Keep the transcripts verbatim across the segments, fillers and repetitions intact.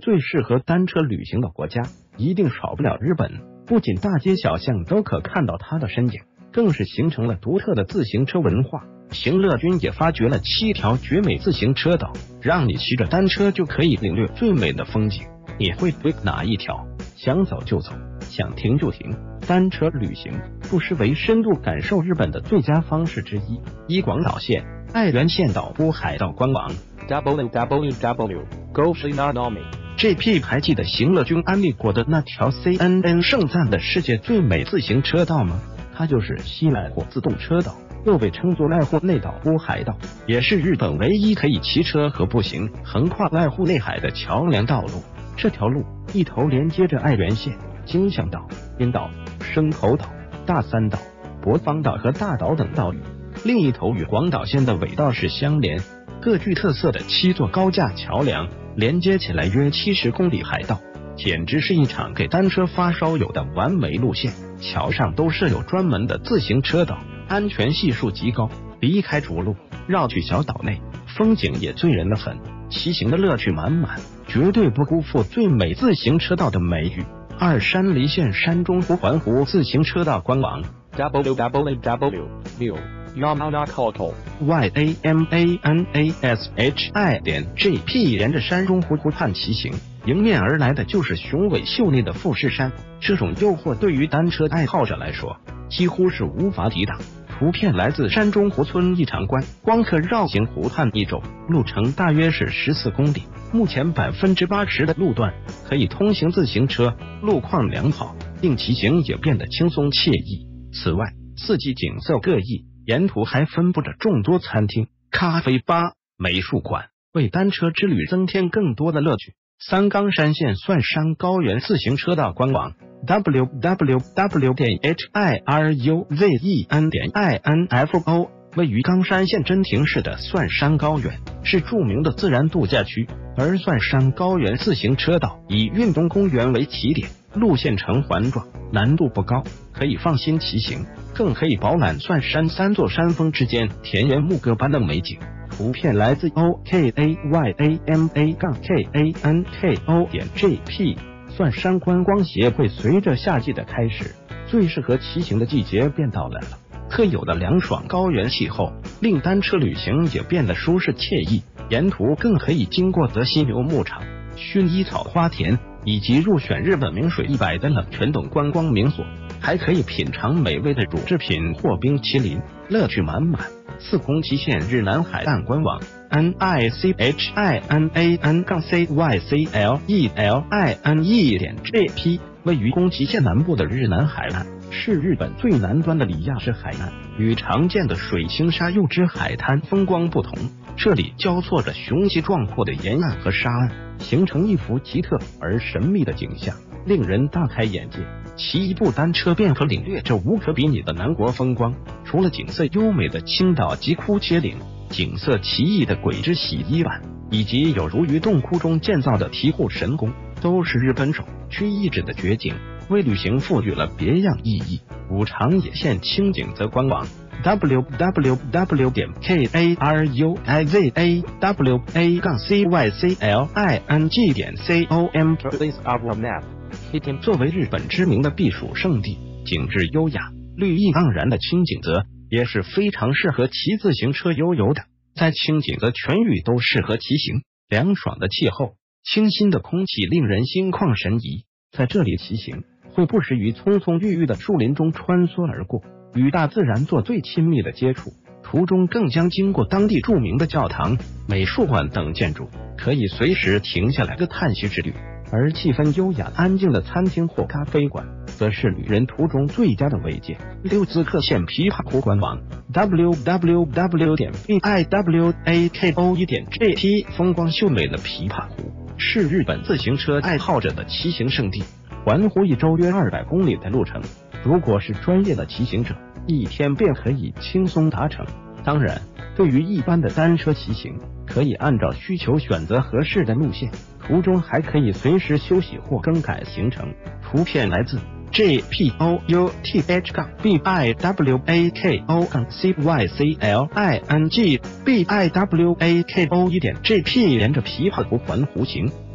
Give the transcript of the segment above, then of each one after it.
最适合单车旅行的国家，一定少不了日本。不仅大街小巷都可看到它的身影，更是形成了独特的自行车文化。行乐君也发掘了七条绝美自行车道，让你骑着单车就可以领略最美的风景。你会对哪一条？想走就走，想停就停。单车旅行不失为深度感受日本的最佳方式之一。一广岛县爱媛县岛波海道官网 w w w 点 go shinanomi G P 还记得行乐君安利过的那条 C N N 盛赞的世界最美自行车道吗？它就是西濑户自动车道，又被称作濑户内岛波海道，也是日本唯一可以骑车和步行横跨濑户内海的桥梁道路。这条路一头连接着爱媛县、金向岛、樱岛、生口岛、大三岛、博方岛和大岛等岛屿，另一头与广岛县的尾道市相连，各具特色的七座高架桥梁连接起来约七十公里海道，简直是一场给单车发烧友的完美路线。桥上都设有专门的自行车道，安全系数极高。离开主路，绕去小岛内，风景也醉人的很，骑行的乐趣满满，绝对不辜负最美自行车道的美誉。二山梨县山中湖环湖自行车道官网 w w w 点 yamanakato y a m a n a s h i 点 j p 沿着山中湖湖畔骑行，迎面而来的就是雄伟秀丽的富士山，这种诱惑对于单车爱好者来说几乎是无法抵挡。图片来自山中湖村一场观光客绕行湖畔一周，路程大约是十四公里，目前百分之八十的路段可以通行自行车，路况良好，令骑行也变得轻松惬意。此外，四季景色各异，沿途还分布着众多餐厅、咖啡吧、美术馆，为单车之旅增添更多的乐趣。三冈山县蒜山高原自行车道官网 w w w 点 h i r u z e n 点 i n f o 位于冈山县真庭市的蒜山高原是著名的自然度假区，而蒜山高原自行车道以运动公园为起点，路线呈环状，难度不高，可以放心骑行，更可以饱览蒜山三座山峰之间田园牧歌般的美景。图片来自 o k a y a m a k a n k o 点 j p。 蒜山观光协会随着夏季的开始，最适合骑行的季节便到来了。特有的凉爽高原气候令单车旅行也变得舒适惬意，沿途更可以经过泽溪牛牧场、薰衣草花田以及入选日本名水一百的冷泉等观光名所，还可以品尝美味的乳制品或冰淇淋，乐趣满满。四宫崎县日南海岸官网 n i c h i n a n c y c l e l i n e 点 j p 位于宫崎县南部的日南海岸是日本最南端的里亚式海岸，与常见的水清沙幼枝海滩风光不同，这里交错着雄奇壮阔的沿岸和沙岸，形成一幅奇特而神秘的景象，令人大开眼界。骑一部单车便可领略这无可比拟的南国风光。除了景色优美的青岛及枯切岭，景色奇异的鬼之洗衣板，以及有如于洞窟中建造的醍醐神宫，都是日本首屈一指的绝景，为旅行赋予了别样意义。五常野县清景泽官网 w w w 点 k a r u i z a w a 杠 c y c l i n g 点 c o m。 作为日本知名的避暑胜地，景致优雅、绿意盎然的清景泽也是非常适合骑自行车悠游的。在清景泽全域都适合骑行，凉爽的气候、清新的空气令人心旷神怡。在这里骑行，会不时于葱葱郁郁的树林中穿梭而过，与大自然做最亲密的接触。途中更将经过当地著名的教堂、美术馆等建筑，可以随时停下来个叹息之旅。而气氛优雅安静的餐厅或咖啡馆，则是旅人途中最佳的慰藉。溜兹克县琵琶湖官网 w w w 点 b i w a k o 一点 j p 风光秀美的琵琶湖是日本自行车爱好者的骑行胜地，环湖一周约二百公里的路程，如果是专业的骑行者，一天便可以轻松达成。当然，对于一般的单车骑行，可以按照需求选择合适的路线，途中还可以随时休息或更改行程。图片来自 j p o u t h 杠 b i w a k o 杠 c y c l i n g b i w a k o 一点 j p 沿着琵琶湖环湖行，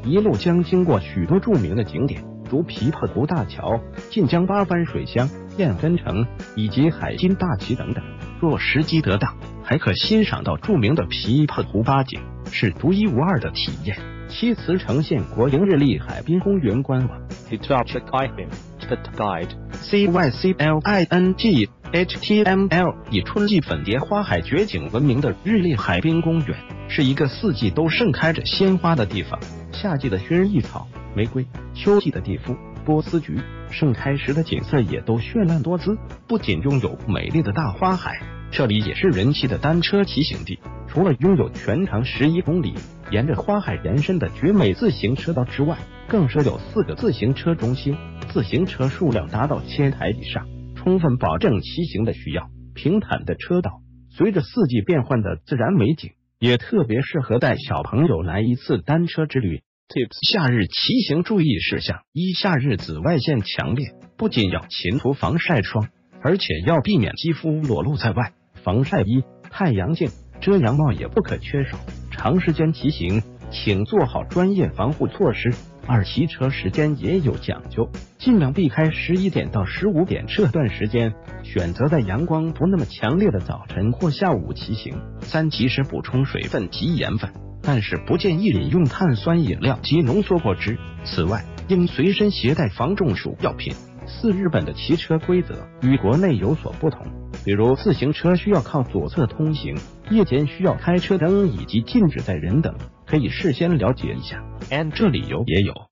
一路将经过许多著名的景点，如琵琶湖大桥、晋江八幡水乡、燕分城以及海津大崎等等。若时机得当，还可欣赏到著名的琵琶湖八景，是独一无二的体验。其词呈现国营日立海滨公园官网 Hitchhiking Guide C Y C L I N G H T M L 以春季粉蝶花海绝景闻名的日立海滨公园，是一个四季都盛开着鲜花的地方。夏季的薰衣草、玫瑰，秋季的地肤、波斯菊，盛开时的景色也都绚烂多姿。不仅拥有美丽的大花海，这里也是人气的单车骑行地。除了拥有全长十一公里、沿着花海延伸的绝美自行车道之外，更设有四个自行车中心，自行车数量达到千台以上，充分保证骑行的需要。平坦的车道，随着四季变换的自然美景，也特别适合带小朋友来一次单车之旅。Tips： 夏日骑行注意事项：一、夏日紫外线强烈，不仅要勤涂防晒霜，而且要避免肌肤裸露在外。防晒衣、太阳镜、遮阳帽也不可缺少。长时间骑行，请做好专业防护措施。二、骑车时间也有讲究，尽量避开十一点到十五点这段时间，选择在阳光不那么强烈的早晨或下午骑行。三、及时补充水分及盐分，但是不建议饮用碳酸饮料及浓缩果汁。此外，应随身携带防中暑药品。四、日本的骑车规则与国内有所不同，比如自行车需要靠左侧通行，夜间需要开车灯以及禁止载人等，可以事先了解一下。And 这里有也有。